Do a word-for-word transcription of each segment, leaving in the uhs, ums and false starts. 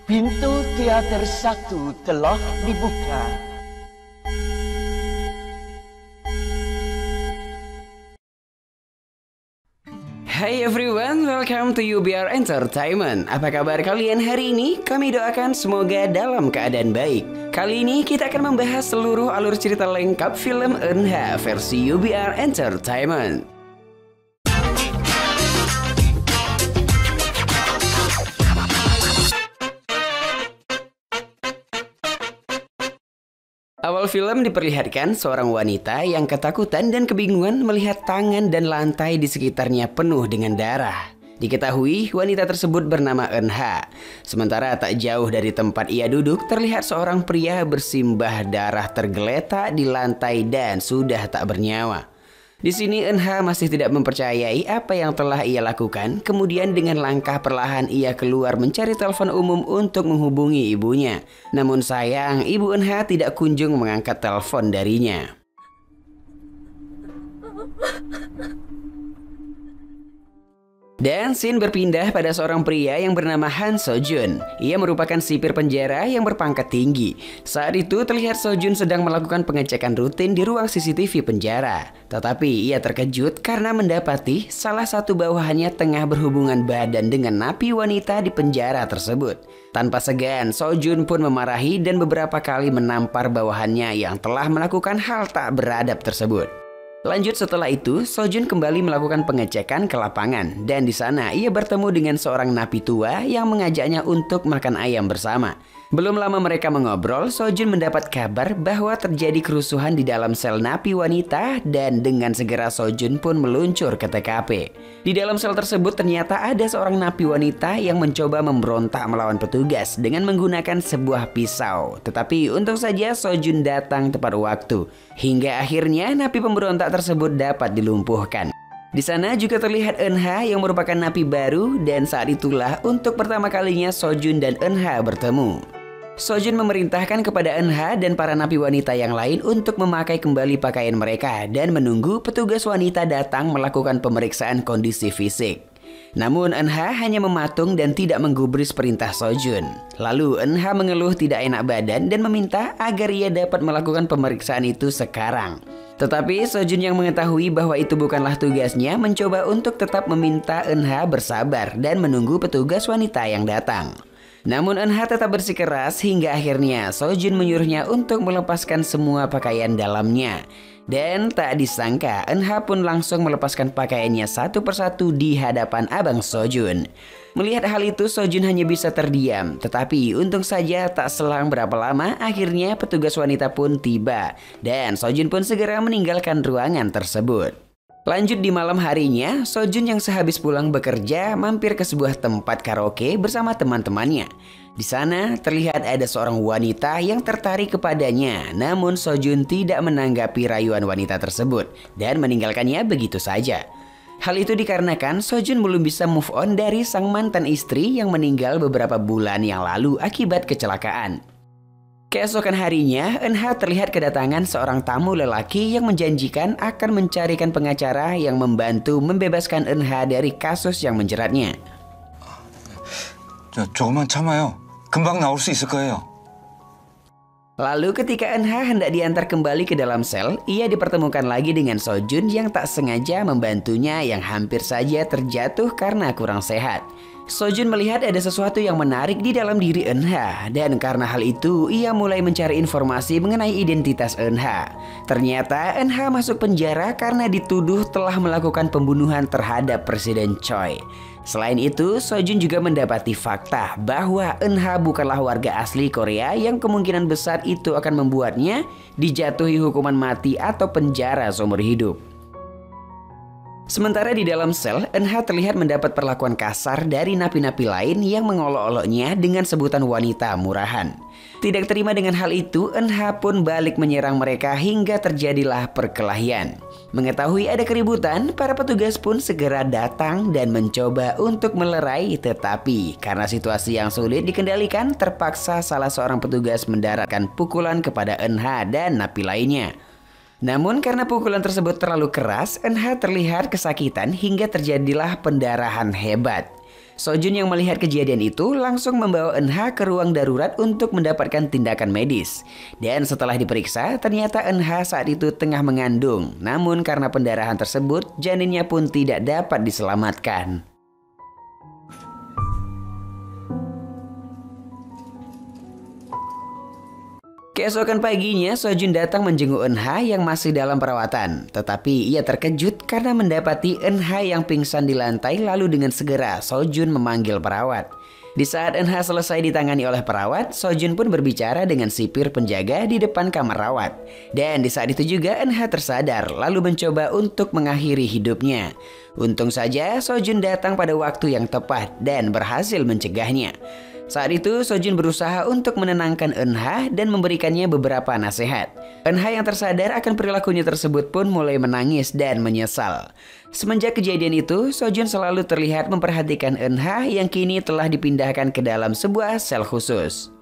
Pintu teater satu telah dibuka. Hai everyone, welcome to U B R Entertainment. Apa kabar kalian hari ini? Kami doakan semoga dalam keadaan baik. Kali ini kita akan membahas seluruh alur cerita lengkap film Enha versi U B R Entertainment. Awal film diperlihatkan seorang wanita yang ketakutan dan kebingungan melihat tangan dan lantai di sekitarnya penuh dengan darah. Diketahui wanita tersebut bernama Enha. Sementara tak jauh dari tempat ia duduk terlihat seorang pria bersimbah darah tergeletak di lantai dan sudah tak bernyawa. Di sini Enha masih tidak mempercayai apa yang telah ia lakukan. Kemudian dengan langkah perlahan ia keluar mencari telepon umum untuk menghubungi ibunya. Namun sayang, ibu Enha tidak kunjung mengangkat telepon darinya. Dan scene berpindah pada seorang pria yang bernama Han Sojun. Ia merupakan sipir penjara yang berpangkat tinggi. Saat itu terlihat Sojun sedang melakukan pengecekan rutin di ruang C C T V penjara. Tetapi ia terkejut karena mendapati salah satu bawahannya tengah berhubungan badan dengan napi wanita di penjara tersebut. Tanpa segan, Sojun pun memarahi dan beberapa kali menampar bawahannya yang telah melakukan hal tak beradab tersebut. Lanjut setelah itu, Sojun kembali melakukan pengecekan ke lapangan dan di sana ia bertemu dengan seorang napi tua yang mengajaknya untuk makan ayam bersama. Belum lama mereka mengobrol, Sojun mendapat kabar bahwa terjadi kerusuhan di dalam sel napi wanita dan dengan segera Sojun pun meluncur ke T K P. Di dalam sel tersebut ternyata ada seorang napi wanita yang mencoba memberontak melawan petugas dengan menggunakan sebuah pisau. Tetapi untung saja Sojun datang tepat waktu. Hingga akhirnya napi pemberontak tersebut dapat dilumpuhkan. Di sana juga terlihat Enha yang merupakan napi baru dan saat itulah untuk pertama kalinya Sojun dan Enha bertemu. Sojun memerintahkan kepada Enha dan para napi wanita yang lain untuk memakai kembali pakaian mereka dan menunggu petugas wanita datang melakukan pemeriksaan kondisi fisik. Namun Enha hanya mematung dan tidak menggubris perintah Sojun. Lalu Enha mengeluh tidak enak badan dan meminta agar ia dapat melakukan pemeriksaan itu sekarang. Tetapi Sojun yang mengetahui bahwa itu bukanlah tugasnya mencoba untuk tetap meminta Enha bersabar dan menunggu petugas wanita yang datang. Namun Enha tetap bersikeras hingga akhirnya Sojun menyuruhnya untuk melepaskan semua pakaian dalamnya. Dan tak disangka Enha pun langsung melepaskan pakaiannya satu persatu di hadapan abang Sojun. Melihat hal itu Sojun hanya bisa terdiam. Tetapi untung saja tak selang berapa lama akhirnya petugas wanita pun tiba. Dan Sojun pun segera meninggalkan ruangan tersebut. Lanjut di malam harinya, Sojun yang sehabis pulang bekerja mampir ke sebuah tempat karaoke bersama teman-temannya. Di sana terlihat ada seorang wanita yang tertarik kepadanya, namun Sojun tidak menanggapi rayuan wanita tersebut dan meninggalkannya begitu saja. Hal itu dikarenakan Sojun belum bisa move on dari sang mantan istri yang meninggal beberapa bulan yang lalu akibat kecelakaan. Keesokan harinya, Enha terlihat kedatangan seorang tamu lelaki yang menjanjikan akan mencarikan pengacara yang membantu membebaskan Enha dari kasus yang menjeratnya. 저, 조금만 참아요. 금방 나올 수 있을 거예요. Lalu ketika Enha hendak diantar kembali ke dalam sel, ia dipertemukan lagi dengan Sojun yang tak sengaja membantunya yang hampir saja terjatuh karena kurang sehat. Sojun melihat ada sesuatu yang menarik di dalam diri Enha dan karena hal itu ia mulai mencari informasi mengenai identitas Enha. Ternyata Enha masuk penjara karena dituduh telah melakukan pembunuhan terhadap Presiden Choi. Selain itu, Sojun juga mendapati fakta bahwa Enha bukanlah warga asli Korea yang kemungkinan besar itu akan membuatnya dijatuhi hukuman mati atau penjara seumur hidup. Sementara di dalam sel, Enha terlihat mendapat perlakuan kasar dari napi-napi lain yang mengolok-oloknya dengan sebutan wanita murahan. Tidak terima dengan hal itu, Enha pun balik menyerang mereka hingga terjadilah perkelahian. Mengetahui ada keributan, para petugas pun segera datang dan mencoba untuk melerai, tetapi karena situasi yang sulit dikendalikan, terpaksa salah seorang petugas mendaratkan pukulan kepada Enha dan napi lainnya. Namun karena pukulan tersebut terlalu keras, Enha terlihat kesakitan hingga terjadilah pendarahan hebat. Sojun yang melihat kejadian itu langsung membawa Eun-ha ke ruang darurat untuk mendapatkan tindakan medis. Dan setelah diperiksa, ternyata Eun-ha saat itu tengah mengandung. Namun karena pendarahan tersebut, janinnya pun tidak dapat diselamatkan. Keesokan paginya, Sojun datang menjenguk Eun-ha yang masih dalam perawatan. Tetapi ia terkejut karena mendapati Eun-ha yang pingsan di lantai, lalu dengan segera Sojun memanggil perawat. Di saat Eun-ha selesai ditangani oleh perawat, Sojun pun berbicara dengan sipir penjaga di depan kamar rawat. Dan di saat itu juga Eun-ha tersadar lalu mencoba untuk mengakhiri hidupnya. Untung saja Sojun datang pada waktu yang tepat dan berhasil mencegahnya. Saat itu Sojun berusaha untuk menenangkan Eun-ha dan memberikannya beberapa nasihat. Eun-ha yang tersadar akan perilakunya tersebut pun mulai menangis dan menyesal. Semenjak kejadian itu, Sojun selalu terlihat memperhatikan Eun-ha yang kini telah dipindahkan ke dalam sebuah sel khusus.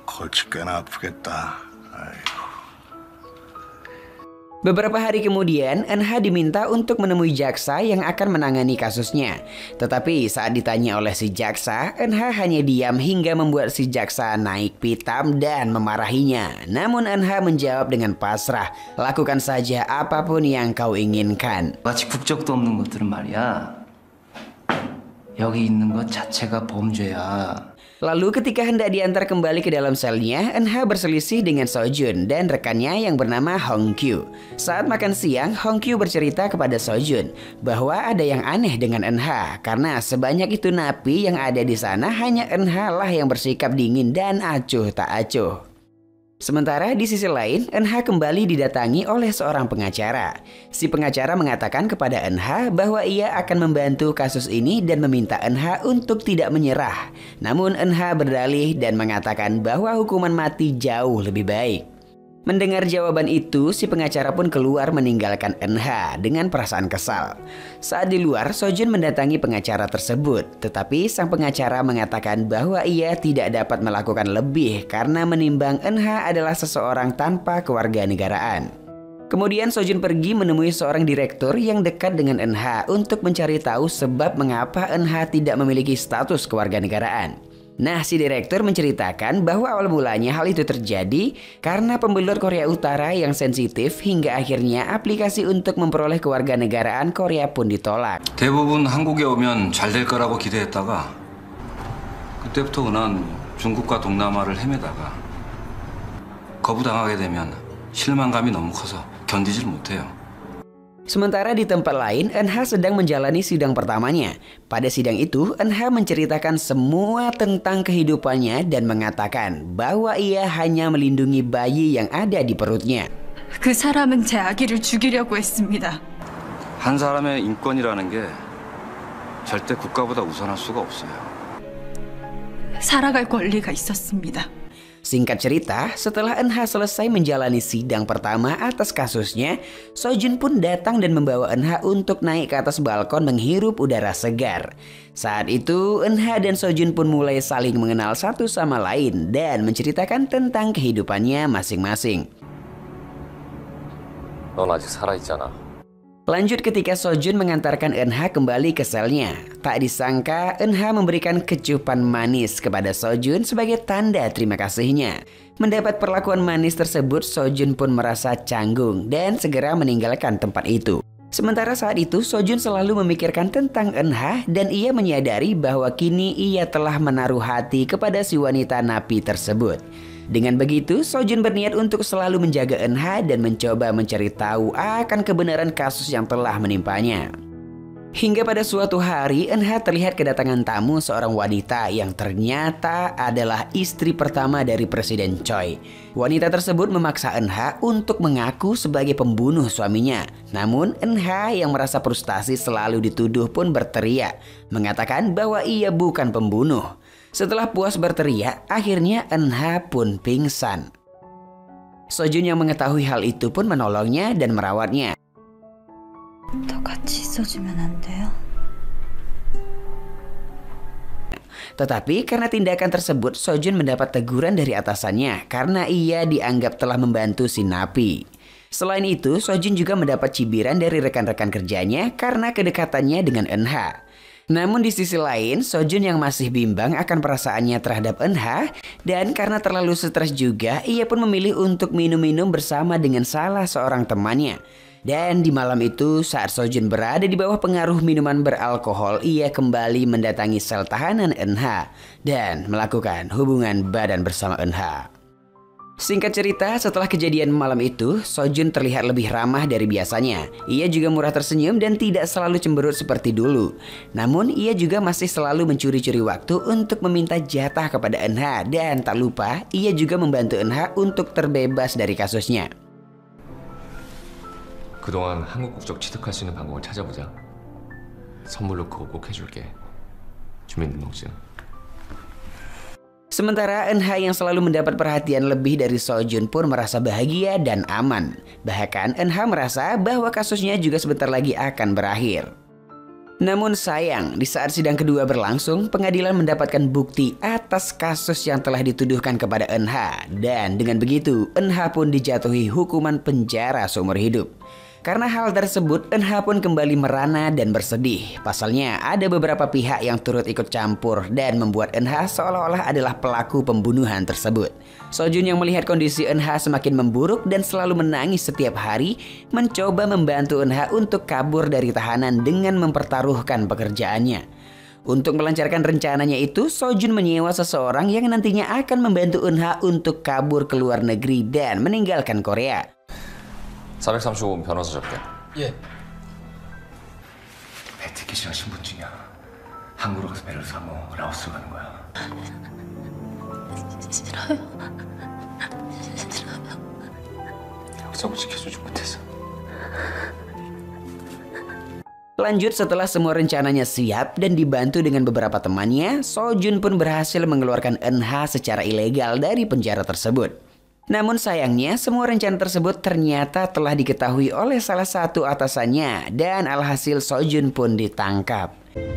Beberapa hari kemudian, Eun-ha diminta untuk menemui jaksa yang akan menangani kasusnya. Tetapi saat ditanya oleh si jaksa, Eun-ha hanya diam hingga membuat si jaksa naik pitam dan memarahinya. Namun Eun-ha menjawab dengan pasrah, lakukan saja apapun yang kau inginkan. 마치 국적도 없는 것들은 말이야. 여기 있는 것 자체가 범죄야. Lalu ketika hendak diantar kembali ke dalam selnya, Eun-ha berselisih dengan Sojun dan rekannya yang bernama Hong-kyu. Saat makan siang, Hong-kyu bercerita kepada Sojun bahwa ada yang aneh dengan Eun-ha karena sebanyak itu napi yang ada di sana hanya Eun-ha lah yang bersikap dingin dan acuh tak acuh. Sementara di sisi lain, Eun-ha kembali didatangi oleh seorang pengacara. Si pengacara mengatakan kepada Eun-ha bahwa ia akan membantu kasus ini dan meminta Eun-ha untuk tidak menyerah. Namun Eun-ha berdalih dan mengatakan bahwa hukuman mati jauh lebih baik. Mendengar jawaban itu, si pengacara pun keluar meninggalkan Eun-ha dengan perasaan kesal. Saat di luar, Sojun mendatangi pengacara tersebut. Tetapi sang pengacara mengatakan bahwa ia tidak dapat melakukan lebih karena menimbang Eun-ha adalah seseorang tanpa kewarganegaraan. Kemudian Sojun pergi menemui seorang direktur yang dekat dengan Eun-ha untuk mencari tahu sebab mengapa Eun-ha tidak memiliki status kewarganegaraan. Nah, si direktur menceritakan bahwa awal mulanya hal itu terjadi karena pembelot Korea Utara yang sensitif hingga akhirnya aplikasi untuk memperoleh kewarganegaraan Korea pun ditolak. 대부분 한국에 오면 잘 될 거라고 기대했다가 그때부터 은한 중국과 동남아를 헤매다가 거부당하게 되면 실망감이 너무 커서 견디질 못해요. Sementara di tempat lain, Eun-ha sedang menjalani sidang pertamanya. Pada sidang itu, Eun-ha menceritakan semua tentang kehidupannya dan mengatakan bahwa ia hanya melindungi bayi yang ada di perutnya. 그 사람은 제 아기를 죽이려고 했습니다. 한 사람의 인권이라는 게 절대 국가보다 우선할 수가 없어요. 살아갈 권리가 있었습니다. Singkat cerita, setelah Eun-ha selesai menjalani sidang pertama atas kasusnya, Sojun pun datang dan membawa Eun-ha untuk naik ke atas balkon menghirup udara segar. Saat itu, Eun-ha dan Sojun pun mulai saling mengenal satu sama lain dan menceritakan tentang kehidupannya masing-masing. 넌 아직 살아있잖아. Lanjut ketika Sojun mengantarkan Eun-ha kembali ke selnya. Tak disangka Eun-ha memberikan kecupan manis kepada Sojun sebagai tanda terima kasihnya. Mendapat perlakuan manis tersebut, Sojun pun merasa canggung dan segera meninggalkan tempat itu. Sementara saat itu Sojun selalu memikirkan tentang Eun-ha dan ia menyadari bahwa kini ia telah menaruh hati kepada si wanita napi tersebut. Dengan begitu, Sojun berniat untuk selalu menjaga Eun-ha dan mencoba mencari tahu akan kebenaran kasus yang telah menimpanya. Hingga pada suatu hari, Eun-ha terlihat kedatangan tamu seorang wanita yang ternyata adalah istri pertama dari Presiden Choi. Wanita tersebut memaksa Eun-ha untuk mengaku sebagai pembunuh suaminya. Namun Eun-ha yang merasa frustasi selalu dituduh pun berteriak, mengatakan bahwa ia bukan pembunuh. Setelah puas berteriak, akhirnya Eun-ha pun pingsan. Sojun yang mengetahui hal itu pun menolongnya dan merawatnya. 더 같이 있어주면 안 돼요? Tetapi karena tindakan tersebut, Sojun mendapat teguran dari atasannya karena ia dianggap telah membantu si napi. Selain itu, Sojun juga mendapat cibiran dari rekan-rekan kerjanya karena kedekatannya dengan Eun-ha. Namun di sisi lain, Sojun yang masih bimbang akan perasaannya terhadap Eunha dan karena terlalu stres juga, ia pun memilih untuk minum-minum bersama dengan salah seorang temannya. Dan di malam itu saat Sojun berada di bawah pengaruh minuman beralkohol, ia kembali mendatangi sel tahanan Eunha dan melakukan hubungan badan bersama Eunha. Singkat cerita, setelah kejadian malam itu, Sojun terlihat lebih ramah dari biasanya. Ia juga murah tersenyum dan tidak selalu cemberut seperti dulu. Namun, ia juga masih selalu mencuri-curi waktu untuk meminta jatah kepada Eunha. Dan tak lupa, ia juga membantu Eunha untuk terbebas dari kasusnya. 그동안 한국 국적 취득할 수 있는 방법을 찾아보자. 선물로 그거 꼭 해줄게. 주민등록증. Sementara Eunha yang selalu mendapat perhatian lebih dari Sojun pun merasa bahagia dan aman. Bahkan Eunha merasa bahwa kasusnya juga sebentar lagi akan berakhir. Namun sayang, di saat sidang kedua berlangsung, pengadilan mendapatkan bukti atas kasus yang telah dituduhkan kepada Eunha. Dan dengan begitu, Eunha pun dijatuhi hukuman penjara seumur hidup. Karena hal tersebut, Eunha pun kembali merana dan bersedih. Pasalnya, ada beberapa pihak yang turut ikut campur dan membuat Eunha seolah-olah adalah pelaku pembunuhan tersebut. Sojun yang melihat kondisi Eunha semakin memburuk dan selalu menangis setiap hari, mencoba membantu Eunha untuk kabur dari tahanan dengan mempertaruhkan pekerjaannya. Untuk melancarkan rencananya itu, Sojun menyewa seseorang yang nantinya akan membantu Eunha untuk kabur ke luar negeri dan meninggalkan Korea. 사백삼십오 번 변호사 접견. 예. 배 티켓이랑 신분증이야. 한국으로 가서 배를 사고 라오스 가는 거야. 싫어요. 싫어요. 약속을 지켜주지 못해서. Lanjut, setelah semua rencananya siap dan dibantu dengan beberapa temannya, Sojun pun berhasil mengeluarkan Eunha secara ilegal dari penjara tersebut. Namun sayangnya semua rencana tersebut ternyata telah diketahui oleh salah satu atasannya dan alhasil Sojun pun ditangkap.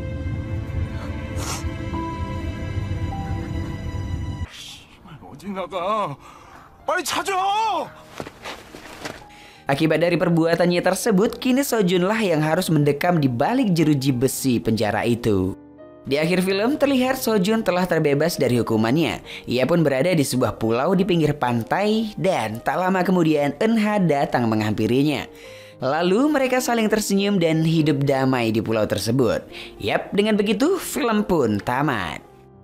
어디 나가? 빨리 찾아! Akibat dari perbuatannya tersebut, kini Sojunlah yang harus mendekam di balik jeruji besi penjara itu. Di akhir film terlihat Sojun telah terbebas dari hukumannya. Ia pun berada di sebuah pulau di pinggir pantai dan tak lama kemudian Eunha datang menghampirinya. Lalu mereka saling tersenyum dan hidup damai di pulau tersebut. Yap, dengan begitu film pun tamat.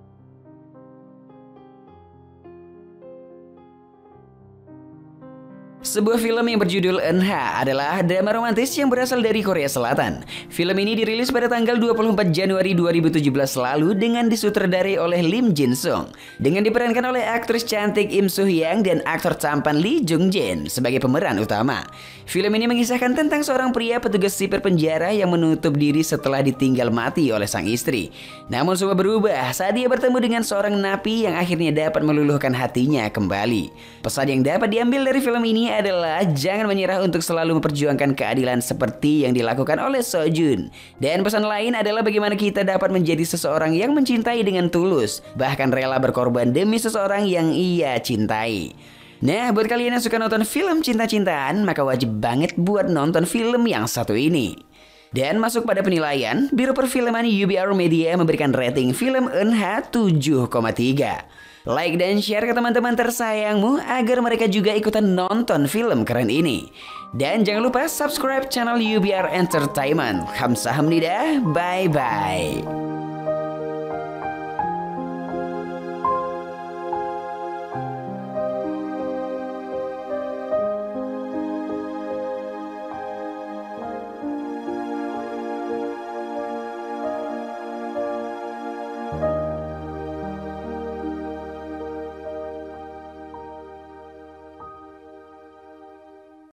Sebuah film yang berjudul Eunha adalah drama romantis yang berasal dari Korea Selatan. Film ini dirilis pada tanggal dua puluh empat Januari dua ribu tujuh belas lalu dengan disutradarai oleh Lim Jin Sung. Dengan diperankan oleh aktris cantik Im Soo Hyang dan aktor tampan Lee Jung Jin sebagai pemeran utama. Film ini mengisahkan tentang seorang pria petugas sipir penjara yang menutup diri setelah ditinggal mati oleh sang istri. Namun semua berubah saat dia bertemu dengan seorang napi yang akhirnya dapat meluluhkan hatinya kembali. Pesan yang dapat diambil dari film ini adalah jangan menyerah untuk selalu memperjuangkan keadilan seperti yang dilakukan oleh Sojun. Dan pesan lain adalah bagaimana kita dapat menjadi seseorang yang mencintai dengan tulus, bahkan rela berkorban demi seseorang yang ia cintai. Nah, buat kalian yang suka nonton film cinta-cintaan, maka wajib banget buat nonton film yang satu ini. Dan masuk pada penilaian, Biro Perfilman U B R Media memberikan rating film Eunha tujuh koma tiga. Like dan share ke teman-teman tersayangmu agar mereka juga ikutan nonton film keren ini. Dan jangan lupa subscribe channel U B R Entertainment. Kamsahamnida, bye-bye.